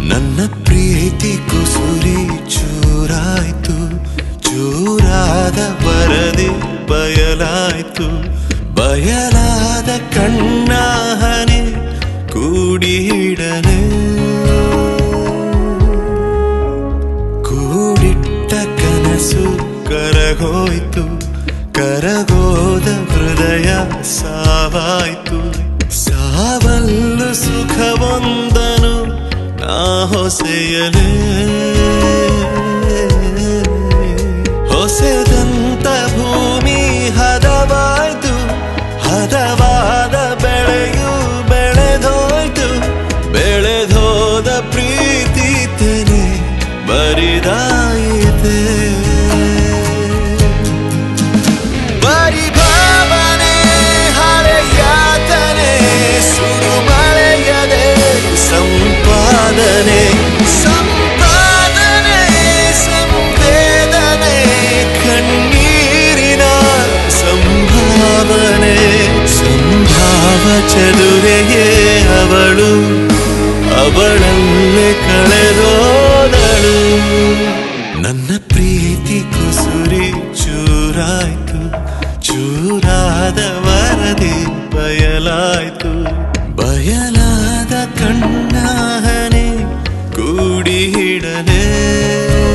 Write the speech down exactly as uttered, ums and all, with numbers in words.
ನನ್ನ ಪ್ರೀತಿ ಕುಸುರಿ ಚೂರಾಯ್ತು, ಚೂರಾದ ವರದಿ ಬಯಲಾಯ್ತು. ಬಯಲಾದ ಕಣ್ಣ ಹನಿ ಕೂಡಿಡನೆ, ಕೂಡಿಟ್ಟ ಕನಸು ಕರಗೋಯ್ತು. ಕರಗೋದ ಹೃದಯ ಸಾವಾಯ್ತು. ಸಾವಲ್ಲು ಸುಖವೊಂದನು ನಾ ಹೊಸೆಯಲೇ, ಹೊಸೆದಂತ ಭೂಮಿ ಹದವಾಯ್ತು. ಹದವಾದ ಬೆಳೆಯು ಬೆಳೆದೋಯ್ತು. ಬೆಳೆದೋದ ಪ್ರೀತಿ ತೆನೆ ಬರಿದಾಯಿತೆ. ಬರಿ ಭಾವನೆ ಹಳೆಯಾತನೆ, ಸುಡು ಮಳೆಯದೆ ಸಂಪಾದನೆ. ಸಂಪಾದನೆ ಸಂವೇದನೆ, ಕಣ್ಣೀರಿನ ಸಂಭಾವನೆ. ಸಂಭಾವ ಚದುರೆಯೇ ಅವಳು, ಅವಳಲ್ಲೇ ಕಳೆದೋದಳು. ನನ್ನ ಪ್ರೀತಿ ಕುಸುರಿ ಚೂರಾಯ್ತು, ಚೂರಾದ ವರದಿ ಬಯಲಾಯ್ತು. ಬಯಲಾದ ಕಣ್ಣ ಹನಿ ಕೂಡಿಡನೆ.